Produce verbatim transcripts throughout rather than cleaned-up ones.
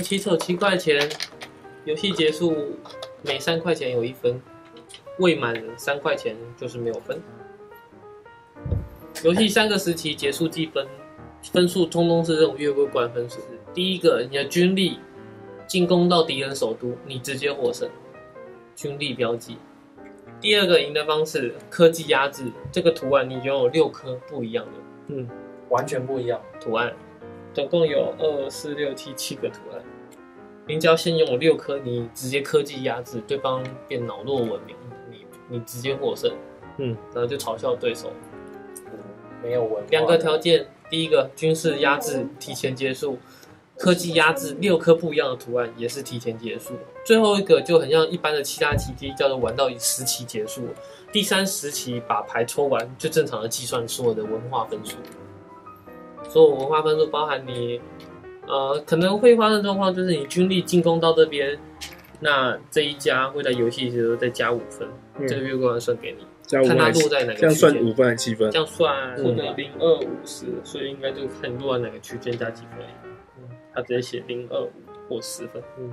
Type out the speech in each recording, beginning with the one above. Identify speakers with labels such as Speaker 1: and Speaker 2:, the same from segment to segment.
Speaker 1: 起手七块钱，游戏结束每三块钱有一分，未满三块钱就是没有分。游戏三个时期结束计分，分数通通是这种越位关分数。第一个，你的军力进攻到敌人首都，你直接获胜，军力标记。第二个赢的方式，科技压制，这个图案你拥有六颗不一样的，
Speaker 2: 嗯，完全不一样
Speaker 1: 图案，总共有二、四、六、七七个图案。你只要先拥有六颗，你直接科技压制，对方变脑弱文明，你你直接获胜，
Speaker 2: 嗯，
Speaker 1: 然后就嘲笑对手。
Speaker 2: 没有文化。
Speaker 1: 两个条件，第一个军事压制提前结束，科技压制六颗不一样的图案也是提前结束。最后一个就很像一般的其他奇迹，叫做玩到十期结束。第三十期把牌抽完，就正常的计算所有的文化分数。所有文化分数包含你，呃，可能会发生状况就是你军力进攻到这边，那这一家会在游戏时候再加五分，嗯、这个月光算给你。看它落在哪个区间，
Speaker 2: 这样算五分还是七分？
Speaker 1: 这样算或者零二五十，所以应该就看你落在哪个区间加几分而已。嗯，他直接写零二五或十分。嗯。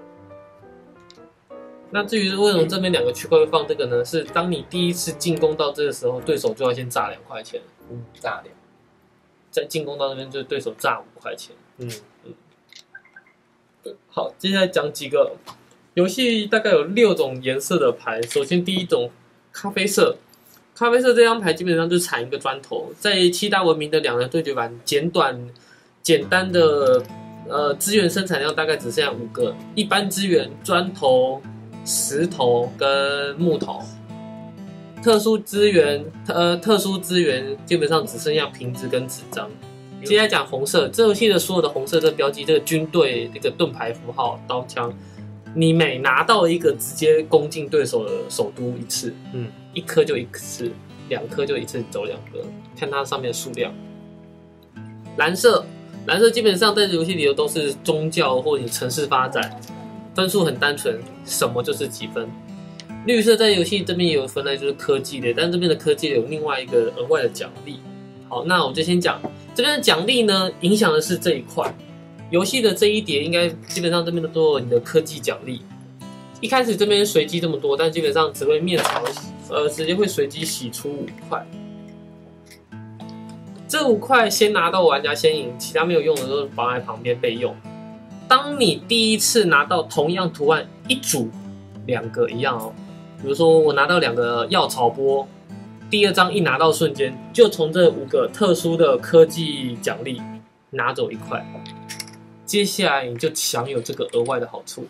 Speaker 1: 那至于为什么这边两个区块会放这个呢？是当你第一次进攻到这个时候，对手就要先炸两块钱。
Speaker 2: 嗯，炸两。
Speaker 1: 再进攻到那边，就是对手炸五块钱。
Speaker 2: 嗯
Speaker 1: 嗯。好，接下来讲几个游戏，大概有六种颜色的牌。首先第一种。咖啡色，咖啡色这张牌基本上就产一个砖头，在七大文明的两人对决版，简短、简单的呃资源生产量大概只剩下五个，一般资源砖头、石头跟木头，特殊资源呃特殊资源基本上只剩下瓶子跟纸张。接下来讲红色，这游戏的所有的红色这标记，这个军队这个盾牌符号、刀枪。你每拿到一个，直接攻进对手的首都一次，
Speaker 2: 嗯，
Speaker 1: 一颗就一次，两颗就一次走两个，看它上面的数量。蓝色，蓝色基本上在游戏里都是宗教或你城市发展，分数很单纯，什么就是几分。绿色在游戏这边也有分类，就是科技类，但这边的科技类有另外一个额外的奖励。好，那我就先讲这边的奖励呢，影响的是这一块。游戏的这一叠应该基本上这边都有你的科技奖励。一开始这边随机这么多，但基本上只会面朝，呃，直接会随机洗出五块。这五块先拿到玩家先赢，其他没有用的都是放在旁边备用。当你第一次拿到同样图案一组两个一样哦，比如说我拿到两个药草波，第二张一拿到瞬间就从这五个特殊的科技奖励拿走一块。接下来你就享有这个额外的好处。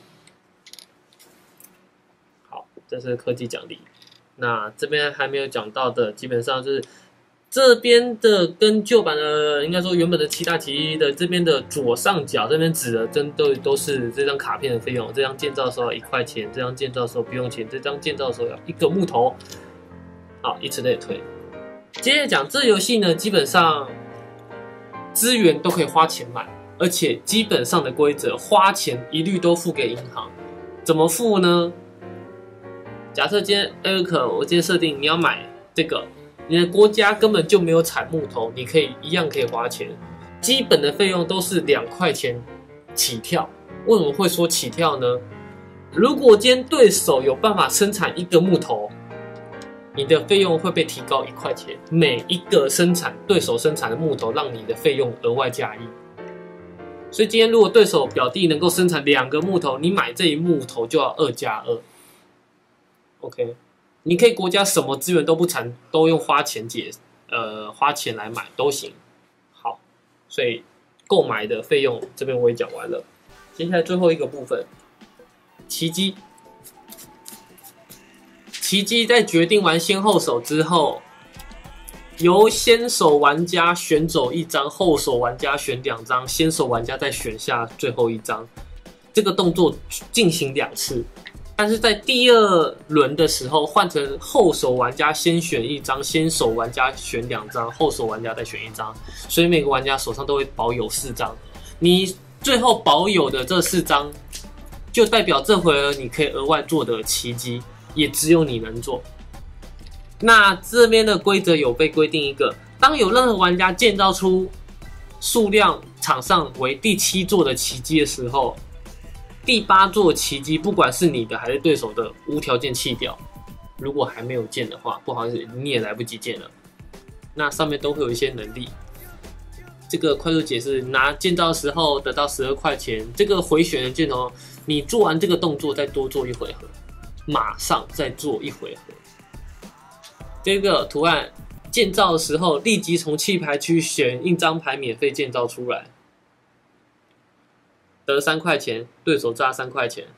Speaker 1: 好，这是科技奖励。那这边还没有讲到的，基本上就是这边的跟旧版的，应该说原本的七大奇迹的这边的左上角这边指的，真都都是这张卡片的费用。这张建造的时候要一块钱，这张建造的时候不用钱，这张建造的时候要一个木头。好，以此类推。接着讲这游戏呢，基本上资源都可以花钱买。而且基本上的规则，花钱一律都付给银行。怎么付呢？假设今天 Eric， 我今天设定你要买这个，你的国家根本就没有产木头，你可以一样可以花钱。基本的费用都是两块钱起跳。为什么会说起跳呢？如果今天对手有办法生产一个木头，你的费用会被提高一块钱。每一个生产对手生产的木头，让你的费用额外加一。所以今天如果对手表弟能够生产两个木头，你买这一木头就要二加二。OK， 你可以国家什么资源都不产，都用花钱解，呃，花钱来买都行。好，所以购买的费用这边我也讲完了。接下来最后一个部分，奇迹。奇迹在决定完先后手之后。由先手玩家选走一张，后手玩家选两张，先手玩家再选下最后一张。这个动作进行两次，但是在第二轮的时候换成后手玩家先选一张，先手玩家选两张，后手玩家再选一张，所以每个玩家手上都会保有四张。你最后保有的这四张，就代表这回合你可以额外做的奇迹，也只有你能做。那这边的规则有被规定一个，当有任何玩家建造出数量场上为第七座的奇迹的时候， 第八座奇迹，不管是你的还是对手的，无条件弃掉。如果还没有建的话，不好意思，你也来不及建了。那上面都会有一些能力。这个快速解释，拿建造的时候得到十二块钱。这个回旋的箭头，你做完这个动作再多做一回合，马上再做一回合。这个图案建造的时候，立即从弃牌区选一张牌免费建造出来。得三块钱，对手炸三块钱。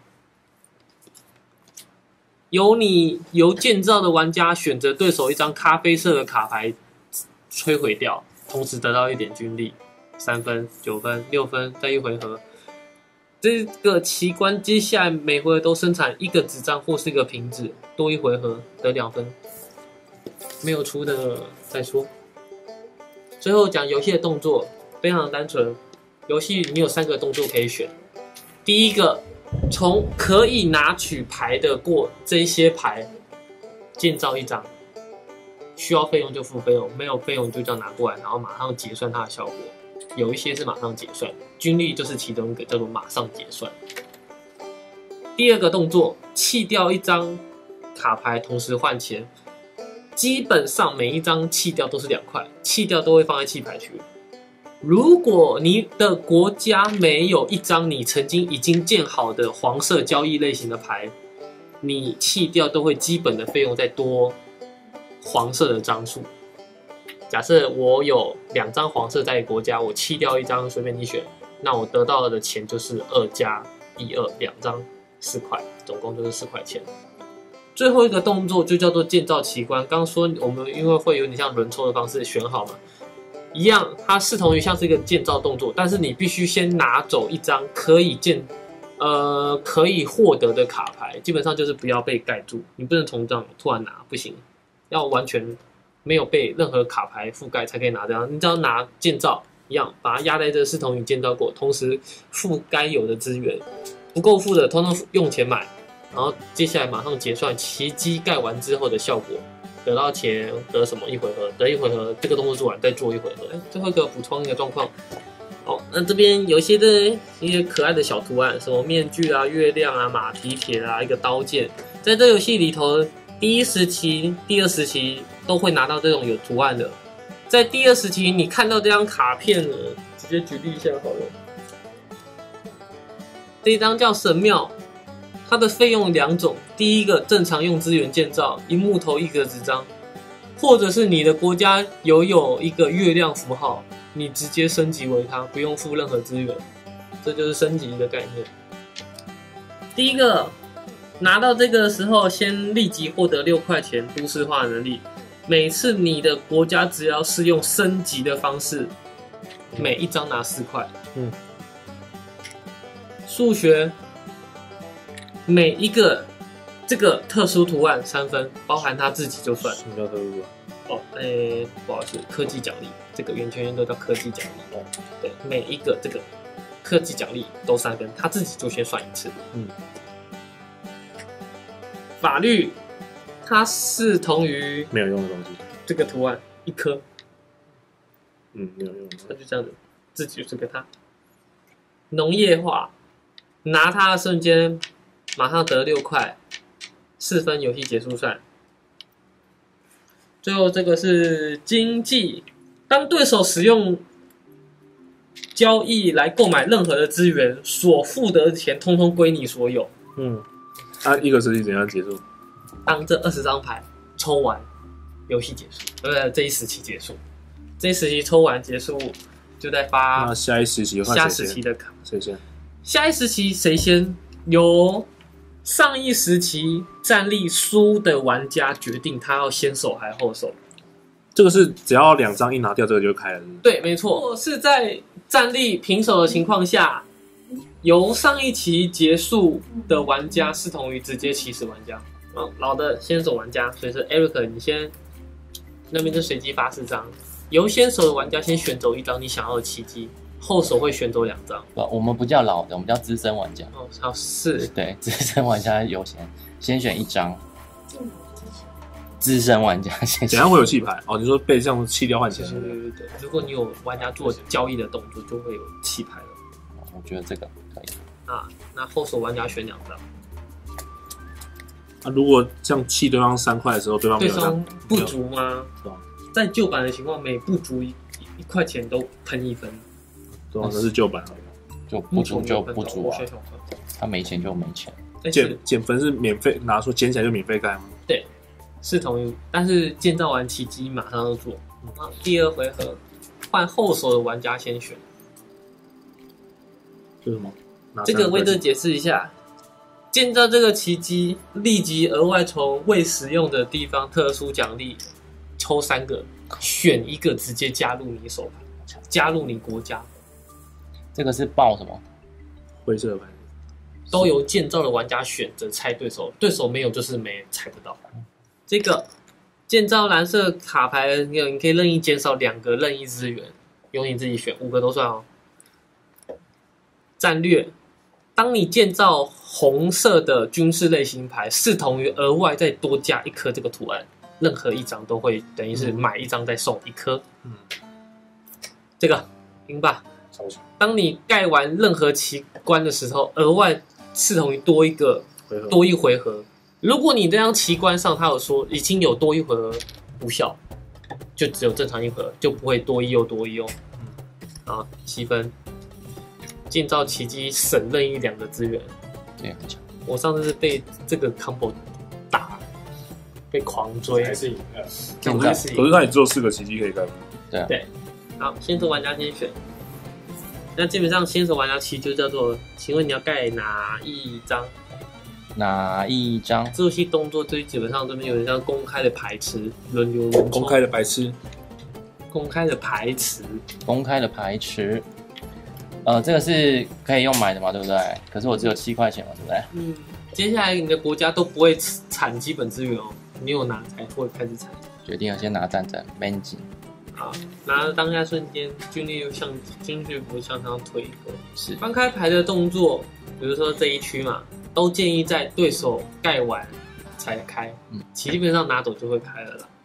Speaker 1: 由你由建造的玩家选择对手一张咖啡色的卡牌摧毁掉，同时得到一点军力，三分、九分、六分，再一回合。这个奇观接下来每回合都生产一个纸张或是一个瓶子，多一回合得两分。没有出的再说。最后讲游戏的动作，非常单纯。游戏你有三个动作可以选。第一个，从可以拿取牌的过这些牌建造一张，需要费用就付费用，没有费用就这样拿过来，然后马上结算它的效果。有一些是马上结算，军力就是其中一个，叫做马上结算。第二个动作，弃掉一张卡牌，同时换钱。基本上每一张弃掉都是两块，弃掉都会放在弃牌区。如果你的国家没有一张你曾经已经建好的黄色交易类型的牌，你弃掉都会基本的费用再多黄色的张数。假设我有两张黄色在国家，我弃掉一张，随便你选，那我得到的钱就是二加一二，两张四块，总共就是四块钱。最后一个动作就叫做建造奇观。刚刚说我们因为会有点像轮抽的方式选好嘛。一样，它视同于像是一个建造动作，但是你必须先拿走一张可以建，呃，可以获得的卡牌，基本上就是不要被盖住，你不能从这样突然拿，不行，要完全没有被任何卡牌覆盖才可以拿这样。你只要拿建造一样，把它压在这视同于建造过，同时付该有的资源，不够付的通通用钱买，然后接下来马上结算奇迹盖完之后的效果。得到钱得什么一回合，得一回合这个动作做完再做一回合。哎，最后一个补充一个状况。哦，那这边有一些的一些可爱的小图案，什么面具啊、月亮啊、马蹄铁啊、一个刀剑，在这游戏里头，第一时期、第二时期都会拿到这种有图案的。在第二时期，你看到这张卡片呢，直接举例一下好了。这一张叫神庙。它的费用两种，第一个正常用资源建造，一木头一格纸张，或者是你的国家有有一个月亮符号，你直接升级为它，不用付任何资源，这就是升级的概念。第一个拿到这个的时候，先立即获得六块钱都市化能力，每次你的国家只要是用升级的方式，每一张拿四块。嗯，数学。每一个这个特殊图案三分，包含他自己就算。
Speaker 2: 什么叫特殊啊？
Speaker 1: 哦，诶、欸，不好意思，科技奖励，这个圆圈圈都叫科技奖励。哦，对，每一个这个科技奖励都三分，他自己就先算一次。嗯。法律，它视同于
Speaker 2: 没有用的东西。
Speaker 1: 这个图案一颗。
Speaker 2: 嗯，没有用的。
Speaker 1: 那就这样子，自己就是个它。农业化，拿它的瞬间。马上得六块，四分，游戏结束算。最后这个是经济，当对手使用交易来购买任何的资源，所付的钱通通归你所有。
Speaker 2: 嗯，啊，一个时期怎样结束？
Speaker 1: 当这二十张牌抽完，游戏结束，呃，这一时期结束，这一时期抽完结束，就再发。
Speaker 2: 那下一时期换
Speaker 1: 下时期的卡，
Speaker 2: 谁先？
Speaker 1: 下一时期谁先？由上一时期战力输的玩家决定他要先手还后手。
Speaker 2: 这个是只要两张一拿掉，这个就开了是不是？
Speaker 1: 对，没错。如果是在战力平手的情况下，由上一期结束的玩家视同于直接起始玩家。嗯，老的先手玩家，所以是 Eric， 你先那边就随机发四张，由先手的玩家先选走一张你想要的奇迹。后手会选走两张，
Speaker 3: 不，我们不叫老的，我们叫资深玩家。
Speaker 1: 哦，好是，
Speaker 3: 对，资深玩家优先，先选一张。资深玩家先选。
Speaker 2: 怎样会有弃牌？哦，你说被这样弃掉换钱？
Speaker 1: 对对对对，如果你有玩家做交易的动作，就会有弃牌了。
Speaker 3: 我觉得这个可以。
Speaker 1: 啊，那后手玩家选两张，
Speaker 2: 啊，如果这样弃对方三块的时候，对方没
Speaker 1: 对
Speaker 2: 有这样
Speaker 1: 方不足吗？
Speaker 2: 对吧？
Speaker 1: 在旧版的情况，每不足一一块钱都喷一分，
Speaker 2: 对吧？那是旧版了。
Speaker 3: 就不足就不足啊
Speaker 1: 我选，小分。
Speaker 3: 他没钱就没钱。
Speaker 1: 但是
Speaker 2: 减减分是免费拿出捡起来就免费盖吗？
Speaker 1: 是同意，但是建造完奇迹马上就做。啊，第二回合换后手的玩家先选。
Speaker 2: 是什么？拿
Speaker 1: 这个为这解释一下，建造这个奇迹，立即额外从未使用的地方特殊奖励抽三个，选一个直接加入你手牌，加入你国家，
Speaker 3: 这个是报什么？
Speaker 2: 灰色的牌，
Speaker 1: 都由建造的玩家选择猜对手，对手没有就是没猜得到。这个建造蓝色卡牌，你可以任意减少两个任意资源，由你自己选，五个都算哦。战略，当你建造红色的军事类型牌，视同于额外再多加一颗这个图案，任何一张都会等于是买一张再送一颗。
Speaker 2: 嗯，
Speaker 1: 这个赢吧。
Speaker 2: 超强
Speaker 1: 当你盖完任何奇关的时候，额外视同于多一个
Speaker 2: 回合。
Speaker 1: 多一回合。如果你这张奇关上，他有说已经有多一回合无效，就只有正常一回合，就不会多一又多一哦。啊，七分。建造奇迹省任意两个资源，
Speaker 3: 这也很强。
Speaker 1: 我上次是被这个 combo 打，被狂追，
Speaker 2: 还是赢了。
Speaker 1: 这样还是赢。
Speaker 2: 可是他也只有四个奇迹可以盖。
Speaker 3: 对啊，
Speaker 1: 对，好，新手玩家先选。那基本上新手玩家其实就叫做，请问你要盖哪一张？
Speaker 3: 哪一张？
Speaker 1: 这游戏动作最基本上这边有点像公开的排斥，轮流轮抽
Speaker 2: 公开的白痴，
Speaker 1: 公开的排斥，
Speaker 3: 公开的排池。呃，这个是可以用买的嘛，对不对？可是我只有七块钱嘛，对不对？
Speaker 1: 嗯，接下来你的国家都不会产基本资源哦，你有拿才会开始产。
Speaker 3: 决定了先拿战争 man 金，
Speaker 1: 好，拿的当下瞬间，军力又向军力不向上推一个。
Speaker 3: 是
Speaker 1: 翻开牌的动作，比如说这一区嘛，都建议在对手盖完才开，
Speaker 3: 嗯，
Speaker 1: 基本上拿走就会开了啦。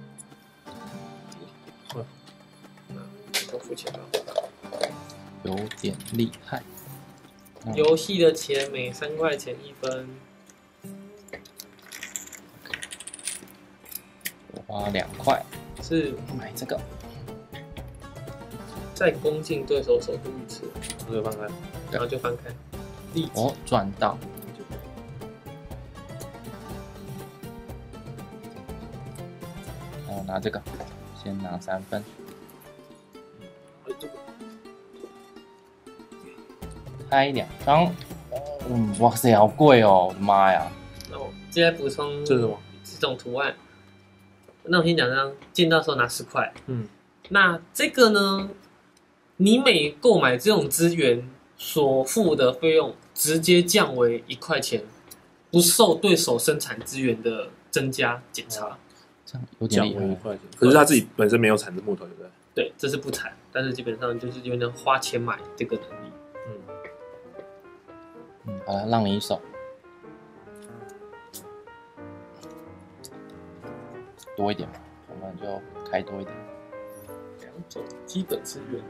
Speaker 2: 嗯，
Speaker 1: 那都付钱吧。
Speaker 3: 有点厉害。嗯
Speaker 1: 游戏的钱每三块钱一分，
Speaker 3: 我花两块
Speaker 1: 是
Speaker 3: 买这个，
Speaker 1: 再攻进对手首都一次，
Speaker 2: 这个翻开。
Speaker 1: 然后就翻开，立即
Speaker 3: 哦，赚到。然后拿这个，先拿三分。开两张，嗯，哇塞，好贵哦！我的妈呀！
Speaker 1: 那我接下来补充
Speaker 2: 这是什么？
Speaker 1: 这种图案。那我先讲这张，见到的时候拿十块。
Speaker 2: 嗯，
Speaker 1: 那这个呢，你每购买这种资源所付的费用直接降为一块钱，不受对手生产资源的增加检查。
Speaker 3: 这样有点
Speaker 2: 降
Speaker 3: 厉害。
Speaker 2: 为一块钱。可是他自己本身没有产这木头，对不对？
Speaker 1: 对，这是不产，但是基本上就是有点花钱买这个能力。
Speaker 2: 嗯，
Speaker 3: 嗯，好了，让你一手，多一点吧，我们就开多一点。
Speaker 1: 两种基本资源，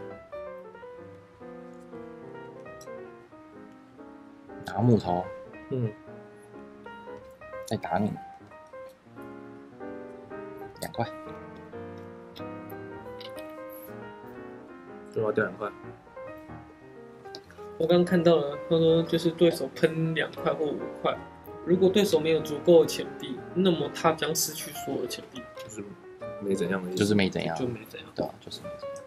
Speaker 3: 拿木头，
Speaker 2: 嗯，
Speaker 3: 再打你，两块。
Speaker 2: 最后掉两块。
Speaker 1: 我刚刚看到了，他说就是对手喷两块或五块，如果对手没有足够的钱币，那么他将失去所有的钱币，
Speaker 2: 就是没怎样的意思。
Speaker 3: 就是没怎样，
Speaker 1: 就没怎样。
Speaker 3: 对啊，就是没怎样。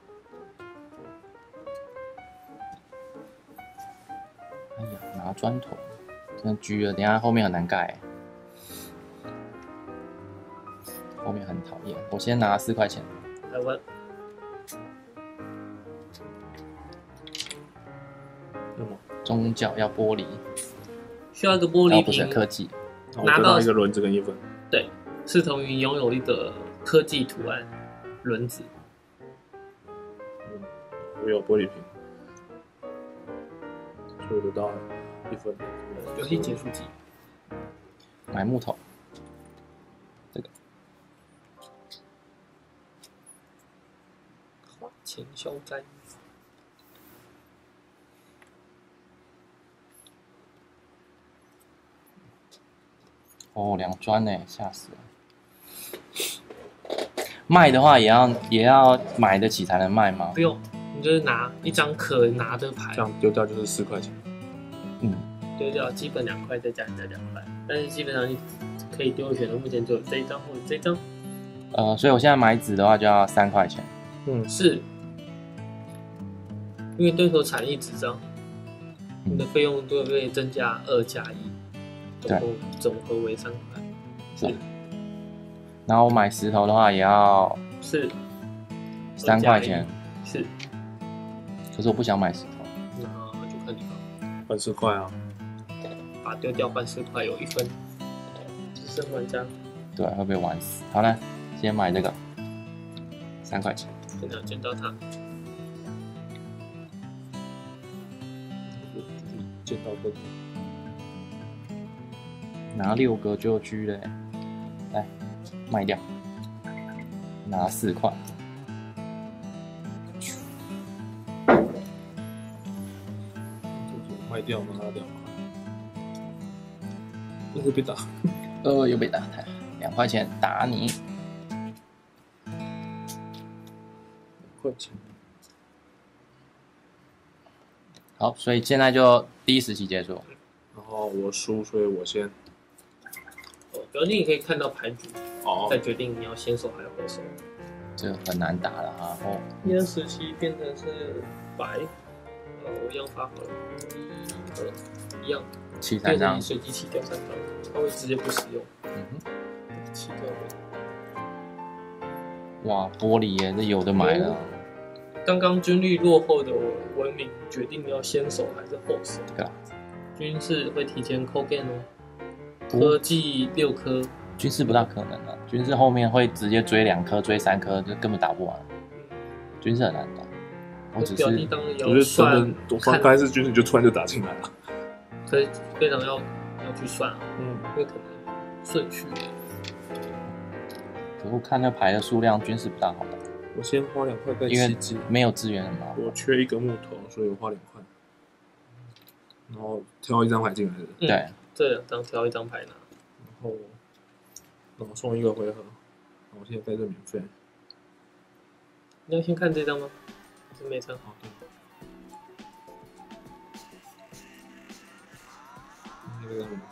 Speaker 3: 哎呀，拿砖头，真的狙了，等一下后面很难盖，后面很讨厌。我先拿四块钱，
Speaker 1: 台湾
Speaker 2: 什么？
Speaker 3: 宗教要玻璃，
Speaker 1: 需要一个玻璃
Speaker 3: 哦不是
Speaker 1: 瓶，
Speaker 3: 科技，
Speaker 2: 我
Speaker 1: 拿到
Speaker 2: 得到一个轮子跟一分。
Speaker 1: 对，视同于拥有一个科技图案轮子。
Speaker 2: 嗯，我有玻璃瓶，所以我得到一分。
Speaker 1: 游戏结束机，
Speaker 3: 买木头，这个
Speaker 1: 花钱消灾。
Speaker 3: 哦，两砖呢，吓死了。卖的话也要也要买得起才能卖吗？
Speaker 1: 不用，你就是拿一张可拿的牌
Speaker 2: 这，样丢掉就是四块钱。
Speaker 3: 嗯，
Speaker 1: 丢掉基本两块，再加你的两块，但是基本上你可以丢选的目前只有这一张或者这一张。
Speaker 3: 呃，所以我现在买纸的话就要三块钱。
Speaker 2: 嗯，
Speaker 1: 是，因为对手产一纸张，你的费用都会增加二加一，总共总和为三块。是
Speaker 3: 然后我买石头的话也要
Speaker 1: 是
Speaker 3: 三块钱，
Speaker 1: 是，
Speaker 3: 可是我不想买石头。
Speaker 1: 那就看你了，
Speaker 2: 换四块啊。
Speaker 1: 把丢掉换四块有一分，只剩玩家
Speaker 3: 对，会被玩死。好了，先买这个，三块钱。
Speaker 1: 可能要见到他。
Speaker 2: 见到个
Speaker 3: 拿六个就狙嘞，来卖掉，拿四块。
Speaker 2: 卖掉拿两块，这是被打。
Speaker 3: 呃，又被打台，两块钱打你。
Speaker 2: 两块钱。
Speaker 3: 好，所以现在就第一时期结束。
Speaker 2: 然后我输，所以我先。
Speaker 1: 哦，表弟你可以看到牌局，
Speaker 2: 哦
Speaker 1: 再决定你要先手还是后手。
Speaker 3: 这个很难打了啊！哦，
Speaker 1: 一二时期变成是白，呃，我一样发好了，一二一样，
Speaker 3: 七三张
Speaker 1: 变成你。随机弃掉三张，它会直接不使用，
Speaker 3: 嗯哼，
Speaker 1: 弃掉了。
Speaker 3: 哇，玻璃耶，这有的买了。
Speaker 1: 刚刚军力落后的文明决定要先手还是后手？
Speaker 3: 对啊，
Speaker 1: 军事会提前扣 game 哦，
Speaker 3: 不
Speaker 1: 科技六颗，
Speaker 3: 军事不大可能啊，军事后面会直接追两颗、追三颗，就根本打不完。军事很难打，我只
Speaker 1: 表弟
Speaker 3: 是
Speaker 1: 当然要
Speaker 2: 我觉得
Speaker 1: 算
Speaker 2: 真的，我刚开始军事就突然就打进来了。
Speaker 1: 可是非常要要去算啊，
Speaker 2: 嗯，
Speaker 1: 因为可能顺序。
Speaker 3: 可我看那牌的数量，军事不大好打，
Speaker 2: 我先花两块盖
Speaker 3: 因为
Speaker 2: 七只，
Speaker 3: 没有资源很麻烦。
Speaker 2: 我缺一个木头，所以我花两块，然后挑一张牌进来的，
Speaker 1: 嗯
Speaker 3: 对，
Speaker 1: 这两张挑一张牌拿，
Speaker 2: 然后然后送一个回合，然后我现在带这免费。
Speaker 1: 你要先看这张吗？还是没看好？
Speaker 2: 好的。那个免费。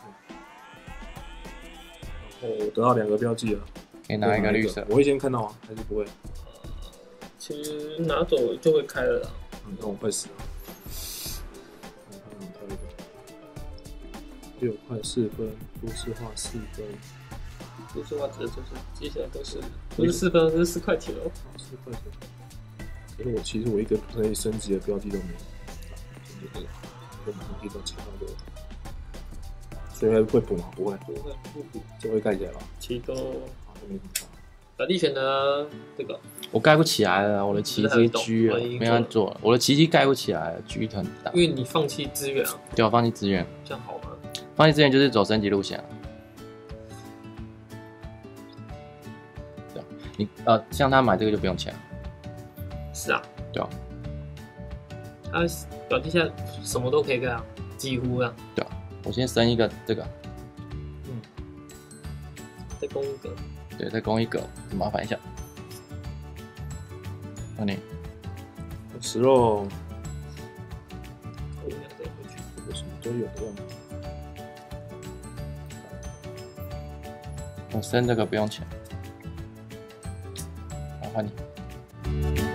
Speaker 2: 然后我得到两个标记了，
Speaker 3: 可以拿一个绿色。
Speaker 2: 我会先看到吗？还是不会？
Speaker 1: 其实拿走就会开了啦。
Speaker 2: 嗯，那我快死了。我看看挑一个，六块四分，都市化四分，
Speaker 1: 说实话，这就是接下来都是不是四分，这是四块钱哦。
Speaker 2: 四块钱。可是我其实我一个可以升级的标记都没有，就这个，我马上可以都抢到这个。所以会补吗？不会，
Speaker 1: 不会不补，
Speaker 2: 就会盖起来了。
Speaker 1: 其都
Speaker 2: 好，都没什么差。
Speaker 1: 表弟选的这个
Speaker 3: 我盖不起来了，我的奇迹狙了，没办法做了，我的奇迹盖不起来了，狙很大。
Speaker 1: 因为你放弃资源啊，
Speaker 3: 对，我放弃资源，
Speaker 1: 这样好吗？
Speaker 3: 放弃资源就是走升级路线。对，你呃，像他买这个就不用钱。
Speaker 1: 是啊，
Speaker 3: 对啊，
Speaker 1: 他表弟现在什么都可以干啊，几乎啊。
Speaker 3: 对啊，我先升一个这个，
Speaker 1: 嗯，再攻一个，
Speaker 3: 对，再攻一个，麻烦一下。那你
Speaker 2: 食肉
Speaker 1: 我两个回去。
Speaker 2: 有什么都有的样子。
Speaker 3: 我升这个不用钱，麻烦你。